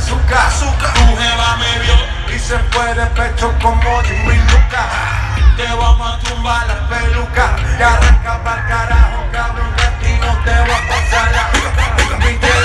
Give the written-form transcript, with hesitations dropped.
azúcar. Tu jeva me vio y se fue de pecho como Jimmy Luca. Te vamos a tumbar la peluca y arranca pa'l carajo, cabrón, que aquí no te voy a pasar la